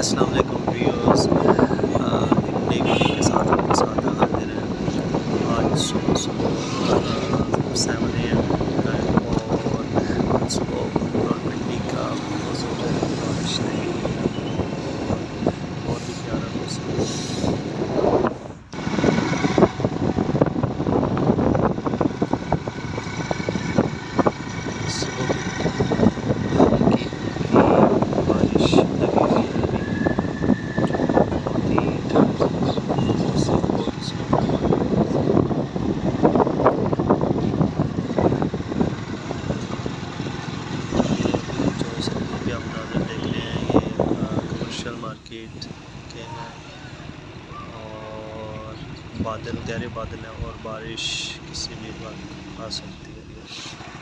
अस्सलाम वालेकुम व्यूअर्स, एक नई वीडियो के साथ आपके साथ हाजिर हैं। आज सुबह 7 AM का है और आज सुबह रावलपिंडी का मौसम जो है बारिश नहीं हुई है और बहुत ही प्यारा मौसम है। मार्केट के हैं और बादल गहरे बादल हैं और बारिश किसी भी वक्त आ सकती है।